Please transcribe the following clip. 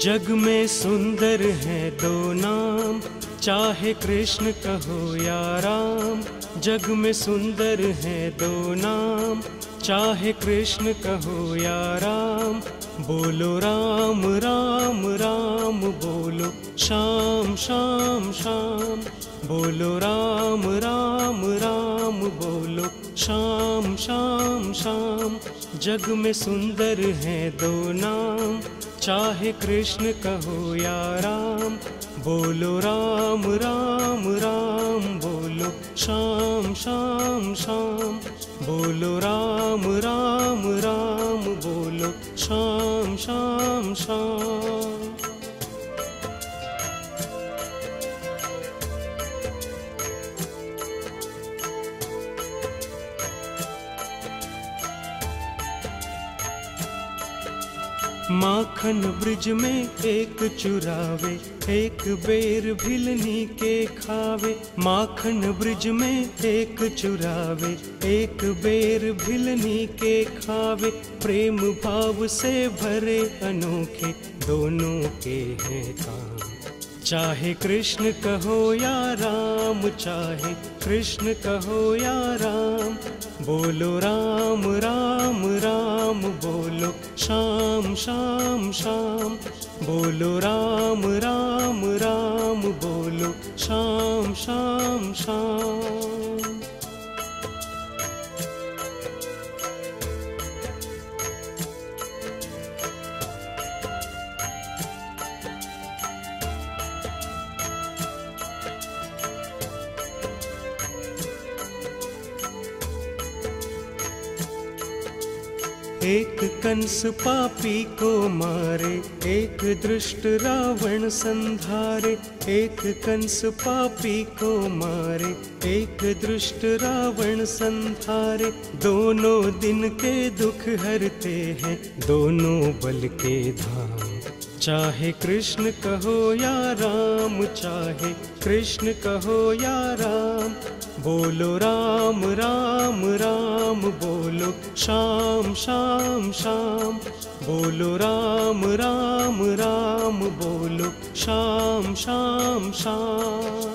जग में सुंदर हैं दो नाम, चाहे कृष्ण कहो या राम। जग में सुंदर हैं दो नाम, चाहे कृष्ण कहो या राम। बोलो राम राम राम, बोलो श्याम श्याम श्याम। बोलो राम राम राम, बोलो श्याम श्याम श्याम। जग में सुंदर हैं दो नाम, चाहे कृष्ण कहो या राम। बोलो राम राम राम, बोलो श्याम श्याम श्याम। बोलो राम राम राम, बोलो श्याम श्याम श्याम। माखन ब्रिज में एक चुरावे, एक बेर भिलनी के खावे। माखन ब्रिज में एक चुरावे, एक बेर भिलनी के खावे। प्रेम भाव से भरे अनोखे दोनों के हैं काम। चाहे कृष्ण कहो या राम, चाहे कृष्ण कहो या राम। बोलो राम राम राम, बोलो श्याम श्याम श्याम। बोलो राम राम राम, बोलो श्याम श्याम श्याम। एक कंस पापी को मारे, एक दुष्ट रावण संधारे। एक कंस पापी को मारे, एक दुष्ट रावण संधारे। दोनों दिन के दुख हरते हैं, दोनों बल के धाम। चाहे कृष्ण कहो या राम, चाहे कृष्ण कहो या राम। बोलो राम राम राम, बोलो श्याम श्याम श्याम। बोलो राम राम राम, बोलो श्याम श्याम श्याम।